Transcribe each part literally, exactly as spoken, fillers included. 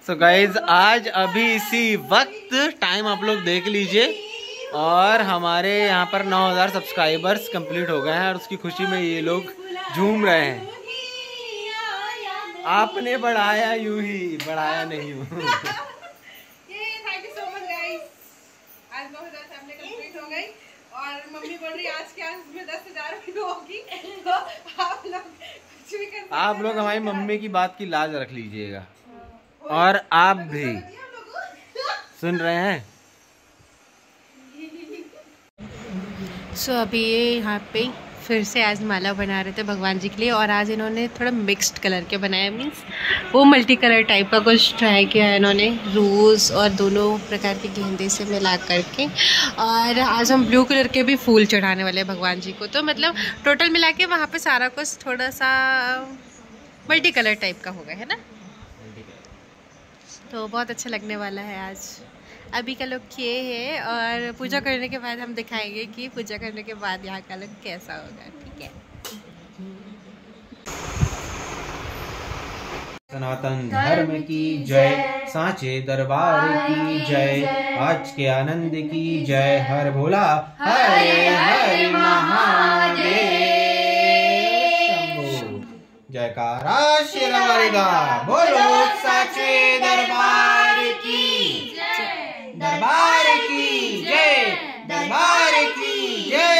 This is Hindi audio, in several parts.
सो गाइज आज अभी इसी वक्त टाइम आप लोग देख लीजिए और हमारे यहाँ पर नौ हज़ार सब्सक्राइबर्स कंप्लीट हो गए हैं और उसकी खुशी में ये लोग झूम रहे हैं। आपने बढ़ाया यूं ही, बढ़ाया नहीं हूँ। आज नौ हज़ार फैमिली कंप्लीट हो गई और मम्मी बोल रही आज के आज में दस हज़ार भी होगी, तो आप लोग कुछ भी कर आप लोग हमारी मम्मी की बात की लाज रख लीजिएगा और आप भी सुन रहे हैं। सो so, अभी ये यहाँ पे फिर से आज माला बना रहे थे भगवान जी के लिए और आज इन्होंने थोड़ा मिक्स्ड कलर के बनाया, मीन्स वो मल्टी कलर टाइप का कुछ ट्राई किया है इन्होंने, रोज़ और दोनों प्रकार के गेंदे से मिला करके। और आज हम ब्लू कलर के भी फूल चढ़ाने वाले हैं भगवान जी को, तो मतलब टोटल मिला के वहाँ पे सारा कुछ थोड़ा सा मल्टी कलर टाइप का होगा, है ना। तो बहुत अच्छा लगने वाला है आज। अभी का लुक ये है और पूजा करने के बाद हम दिखाएंगे कि पूजा करने के बाद यहाँ का लुक कैसा होगा, ठीक है। सनातन धर्म की जय, सांचे दरबार की जय, आज के आनंद की जय, हर भोला हरे हरे महादेव शंभो। जयकारा शेरवालिदा, बोलो सांचे दरबार की दरबार की जय, दरबार की जय।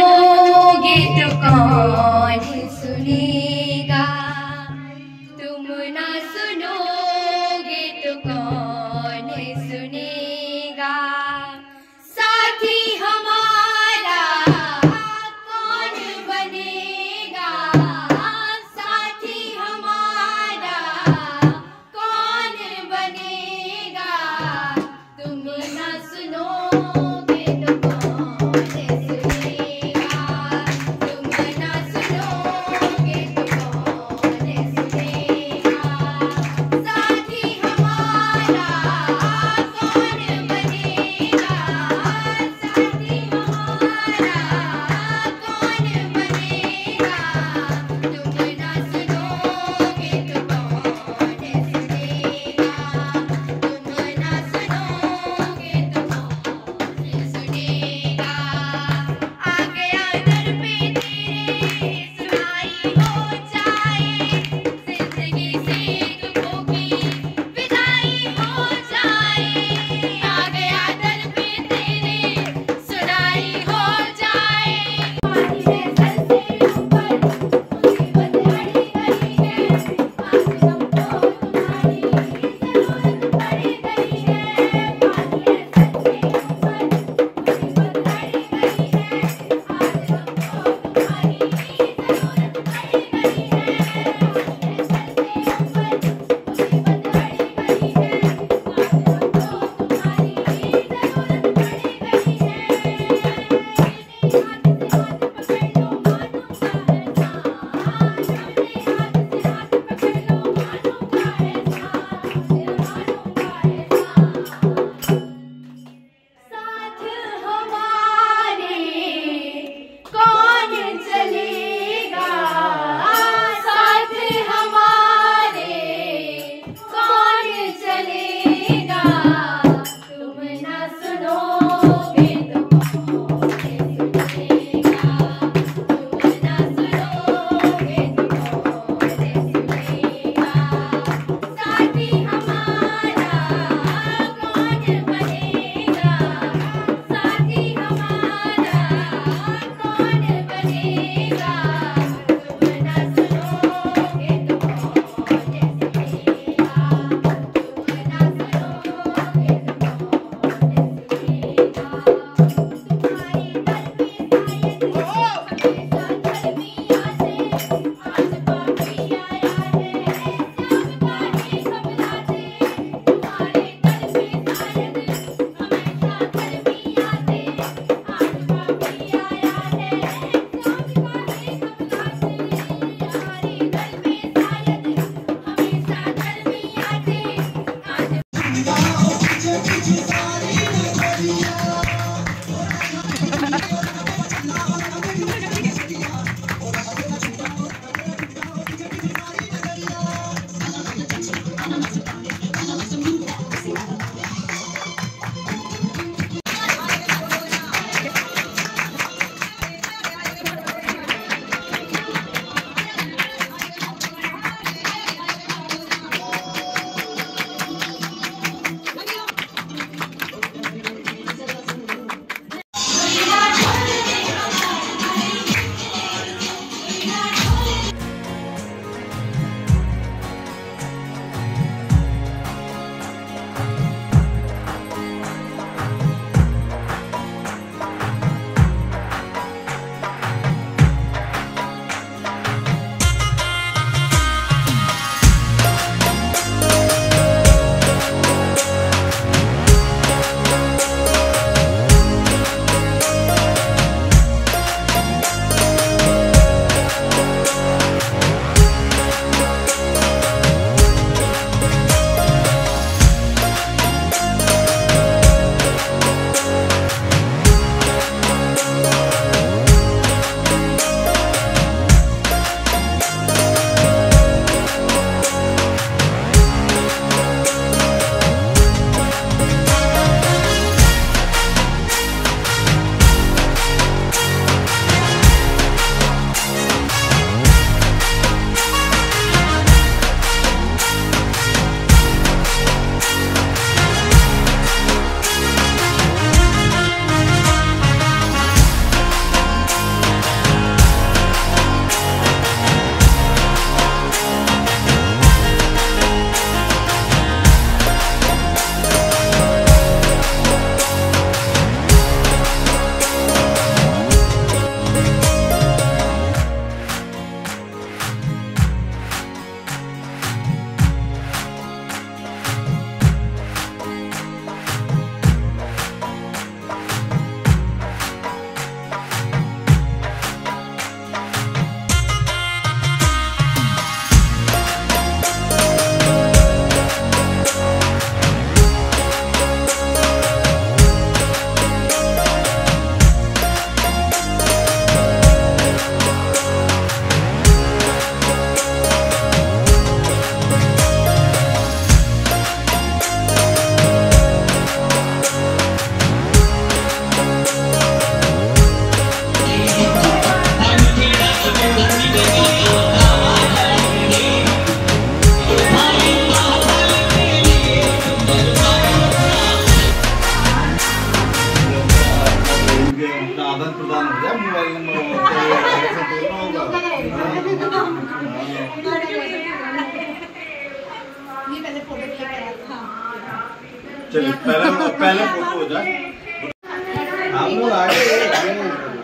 सुनोगे तो कौन सुनेगा, तुम ना सुनोगे तो कौन सुनेगा। साथी हमारा कौन बनेगा, साथी हमारा कौन बनेगा, तुम ना सुनोगे तो कौन सुनेगा, तुम ना सुनोगे तो कौन सुनेगा। साथी हमारा कौन बनेगा, साथी हमारा कौन बनेगा, तुम ना सुनोगे तो कौन सुनेगा, तुम ना सुनोगे तो कौन सुनेगा। आ गया दर पे तेरे सुनाई हो जाए, जिंदगी से दुखों की विदाई हो जाए। आ गया दर पे तेरे सुनाई हो जाए। पानी में सर से ऊपर मुसीबत अड़ी गई है, आज हमको तुम्हारी जरूरत पड़ गई है। पानी में सर से ऊपर मुसीबत अड़ी गई है, आज हमको तुम्हारी जरूरत पड़ गई है। पानी में सर से ऊपर मुसीबत अड़ी गई है, आज हमको तुम्हारी जरूरत पड़ गई है। हाथ से हाथ पकड़ लो मानो का एहसान, अपने हाथ से हाथ पकड़ लो मानो का एहसान, मेरा मानो का एहसान। साथ हमारे कौन चलेगा, साथ हमारे कौन चलेगा, तुम ना सुनोगे तो कौन सुनेगा, तुम ना सुनोगे तो कौन सुनेगा। साथी हमारा कौन बनेगा, साथी हमारा कौन बनेगा, तुम ना सुनोगे तो कौन सुनेगा, तुम ना सुनोगे तो कौन सुनेगा। तुम्हारी दर पे शायद हमेशा गर्मियाँ से आज पापी आया है, श्याम काहे घबराते। तुम्हारे दर पे शायद हमेशा गर्मियाँ से आज पापी आया है, श्याम काहे घबराते। तुम्हारे दर पे शायद हमेशा गर्मियाँ से आज चलिए पहले पहले फोटो हो जाए। आप लोग आगे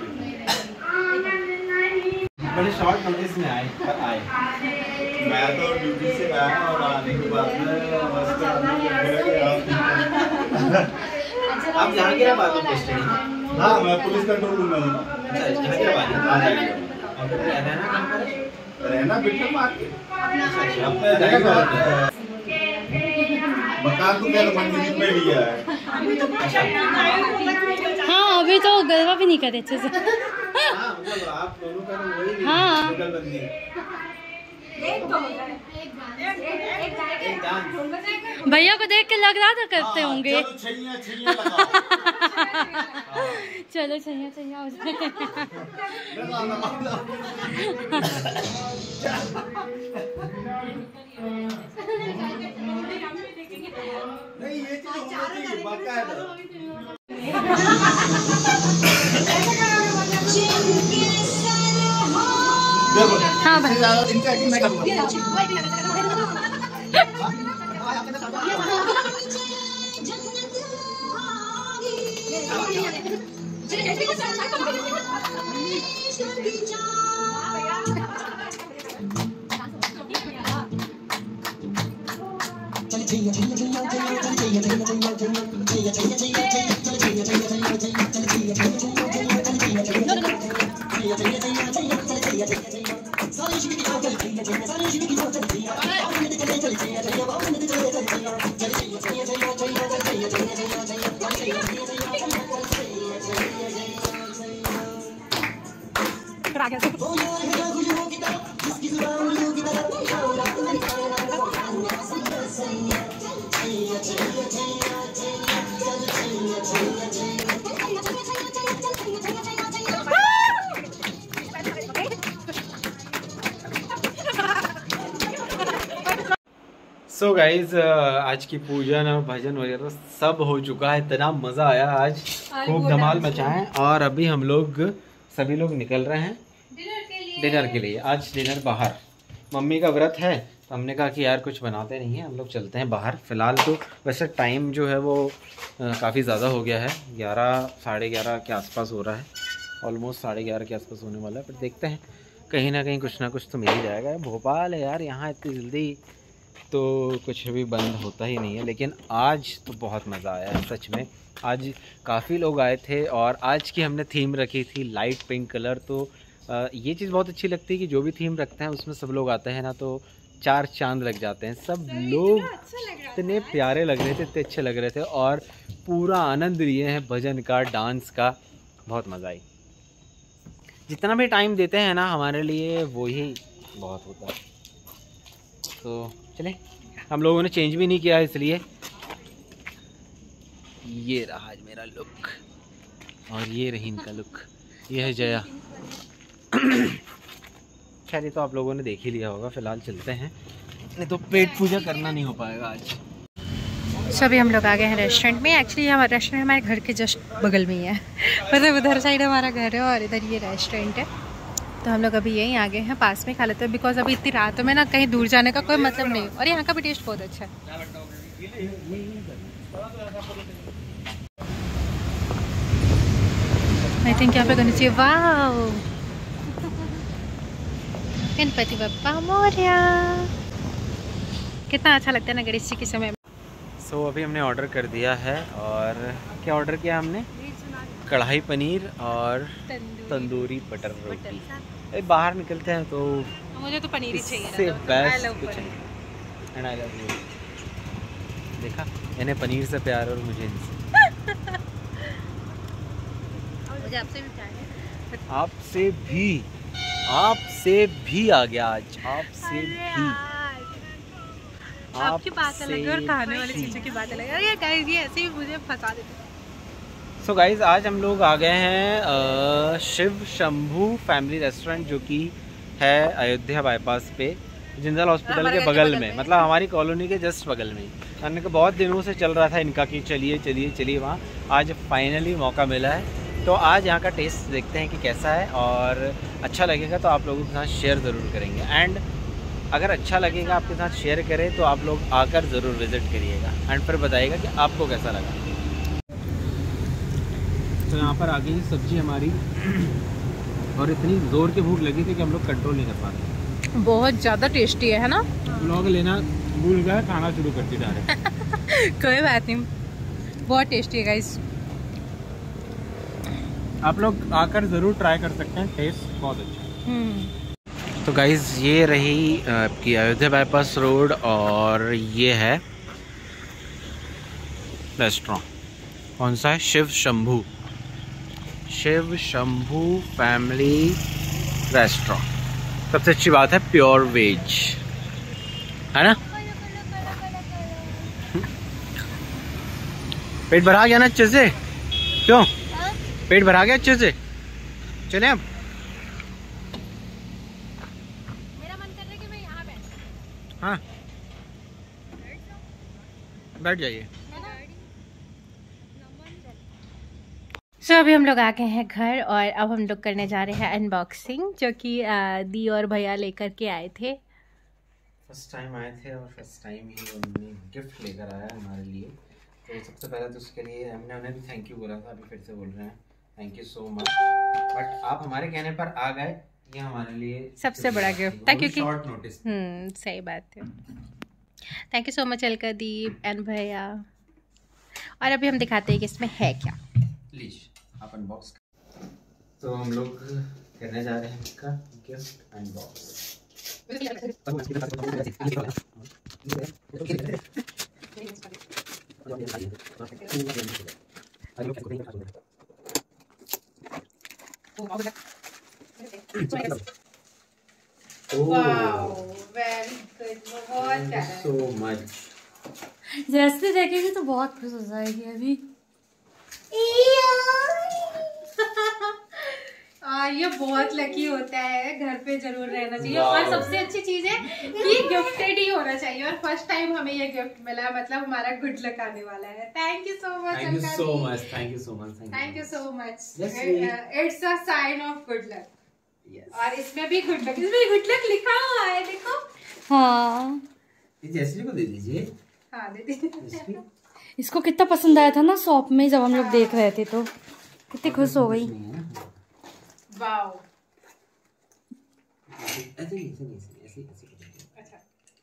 बड़े शॉर्ट नोटिस में आए पर आए। मैं तो ड्यूटी से आया और आने के बाद में बस आप जहांगीराबाद में पोस्टेड हैं? हाँ मैं पुलिस कंट्रोल रूम में हूँ। अच्छा जहांगीराबाद में आ जाइए। और रहना कहाँ पर है? रहना बिट्टा मार्केट। अच्छा अपने रहेगा मकान तो क्या मंदिर में लिया है। हाँ अभी तो गलवा भी नहीं करे अच्छे से। हाँ मतलब आप दोनों का तो वही हाँ। बंदी भैया को देख के लग रहा था करते हाँ, होंगे। चलो छैया छैया लगाओ। चलो सही सही हो जाए। लगाओ, लगाओ, लगाओ। नहीं ये चीज होना चाहिए बाकायदा। हाँ भाई इनका इनका सो गाइज आज की पूजन और भजन वगैरह सब हो चुका है। इतना मज़ा आया आज, खूब धमाल मचा है। और अभी हम लोग सभी लोग निकल रहे हैं डिनर के लिए। आज डिनर बाहर, मम्मी का व्रत है तो हमने कहा कि यार कुछ बनाते नहीं हैं, हम लोग चलते हैं बाहर। फ़िलहाल तो वैसे टाइम जो है वो काफ़ी ज़्यादा हो गया है, ग्यारह साढ़े ग्यारह के आसपास हो रहा है, ऑलमोस्ट साढ़े ग्यारह के आसपास होने वाला है। पर देखते हैं कहीं ना कहीं कुछ ना कुछ तो मिल ही जाएगा। भोपाल है यार, यहाँ इतनी जल्दी तो कुछ भी बंद होता ही नहीं है। लेकिन आज तो बहुत मज़ा आया है सच में। आज काफ़ी लोग आए थे और आज की हमने थीम रखी थी लाइट पिंक कलर। तो आ, ये चीज़ बहुत अच्छी लगती है कि जो भी थीम रखते हैं उसमें सब लोग आते हैं ना तो चार चांद लग जाते हैं। सब लोग इतने प्यारे लग रहे थे, इतने अच्छे लग रहे थे और पूरा आनंद लिए हैं भजन का, डांस का। बहुत मज़ा आई। जितना भी टाइम देते हैं ना हमारे लिए वो ही बहुत होता है। तो चले, हम लोगों ने चेंज भी नहीं किया इसलिए। ये रहा आज मेरा लुक और ये रही इनका लुक। ये है जया। खैर ये तो आप लोगों ने देख ही लिया होगा। फिलहाल चलते हैं, नहीं तो पेट पूजा करना नहीं हो पाएगा आज। सो अभी हम लोग आ गए हैं रेस्टोरेंट में। एक्चुअली हमारा रेस्टोरेंट हमारे घर के जस्ट बगल में ही है। मतलब उधर साइड हमारा घर है और इधर ये रेस्टोरेंट है। तो हम लोग अभी यहीं आ गए हैं, पास में खा लेते हैं। बिकॉज अभी इतनी रात में ना कहीं दूर जाने का कोई मतलब नहीं। और यहाँ का भी टेस्ट बहुत अच्छा है। आई थिंक यहाँ पे करनी चाहिए। वाह, गणपति बप्पा मोरया। कितना अच्छा लगता है ना गणेश जी के समय में। सो so, अभी हमने ऑर्डर कर दिया है। और क्या ऑर्डर किया हमने? कढ़ाई पनीर और तंदूरी बटर रोटी। ए, बाहर निकलते हैं तो मुझे तो पनीर ही चाहिए। इससे बेस्ट कुछ नहीं। And I love you. देखा, इन्हें पनीर से प्यार और मुझे इनसे। मुझे आपसे भी प्यार है। आपसे भी, आपसे भी आ गया आज। आपसे भी। आपकी बात अलग है और खाने वाली चीज़ों की बात अलग है। ये गाइस ये ऐसे ही मुझे फंसा देते हैं। सो so गाइज आज हम लोग आ गए हैं शिव शंभू फैमिली रेस्टोरेंट, जो कि है अयोध्या बाईपास पे, जिंदल हॉस्पिटल के बगल में। मतलब हमारी कॉलोनी के जस्ट बगल में। हमने को बहुत दिनों से चल रहा था इनका कि चलिए चलिए चलिए वहाँ। आज फाइनली मौका मिला है। तो आज यहाँ का टेस्ट देखते हैं कि कैसा है, और अच्छा लगेगा तो आप लोगों के साथ शेयर ज़रूर करेंगे। एंड अगर अच्छा लगेगा आपके साथ शेयर करें तो आप लोग आकर ज़रूर विज़िट करिएगा एंड फिर बताइएगा कि आपको कैसा लगा। तो यहाँ पर आ गई सब्जी हमारी और इतनी ज़ोर की भूख लगी थी कि हम लोग कंट्रोल नहीं कर पा रहे। बहुत ज़्यादा टेस्टी है, है ना? व्लॉग लेना भूल गया, खाना शुरू कर दी डायरेक्ट। कोई बात नहीं, बहुत टेस्टी है गाइस। आप लोग आकर ज़रूर ट्राई कर सकते हैं, टेस्ट बहुत अच्छा। तो गाइस ये रही आपकी अयोध्या बाईपास रोड और ये है रेस्टोरेंट। कौन सा है? Shiv Shambhu, Shiv Shambhu family restaurant. सबसे अच्छी बात है प्योर वेज, है ना? पेट भरा गया ना अच्छे से? क्यों पेट भरा गया अच्छे से? चले अब। मेरा मन कर रहा है कि मैं यहाँ बैठ। हाँ बैठ जाइए। सो so, अभी हम लोग आ गए हैं घर और अब हम लोग करने जा रहे हैं अनबॉक्सिंग, जो कि दी और भैया लेकर के आए थे। फर्स्ट टाइम आए थे और फर्स्ट टाइम ही उन्होंने गिफ्ट लेकर आया हमारे लिए। तो सबसे पहले तो उसके लिए हमने उन्हें भी थैंक यू बोला था, अभी फिर से बोल रहे हैं thank you so much. But आप हमारे कहने पर आ गए, ये हमारे लिए सबसे बड़ा गिफ्ट था, क्योंकि शॉर्ट नोटिस। हम्म सही बात है। Thank you so much Alka दी एंड भैया। और अभी हम दिखाते हैं कि इसमें है क्या। लीजिए आप अनबॉक्स। तो हम लोग करने जा रहे हैं इसका गिफ्ट अनबॉक्स। So much. जैसे देखेगी तो बहुत खुश हो जाएगी अभी। और ये बहुत लकी होता है, घर पे जरूर रहना चाहिए। और सबसे अच्छी चीज है कि गिफ्टेड ही होना चाहिए और फर्स्ट टाइम हमें ये गिफ्ट मिला, मतलब हमारा गुड लक आने वाला है। Thank you so much, thank you so much, thank you so much, thank you so much. It's a sign of good luck. और इसमें भी गुड लक, इसमें गुड लक लिखा हुआ है, देखो। हाँ ये जैस्मी को दे दीजिए। हाँ दे दीजिए। इसको कितना पसंद आया था ना शॉप में जब हम लोग देख रहे थे, तो कितनी खुश हो गई। वाओ। ऐसे ऐसे ऐसे ऐसे ऐसे। अच्छा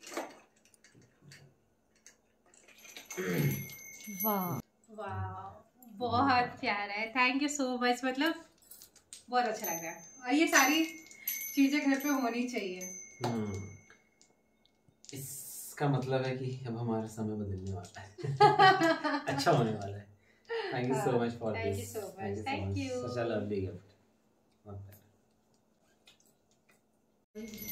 वाह वाह, बहुत प्यारा है। थैंक यू सो मच, मतलब बहुत अच्छा लग रहा है। और ये सारी चीजें घर पे होनी चाहिए। हम्म इसका मतलब है कि अब हमारा समय बदलने वाला है। अच्छा होने वाला है। Thank you so much for Thank you this. so much. Thank you. Such a lovely gift.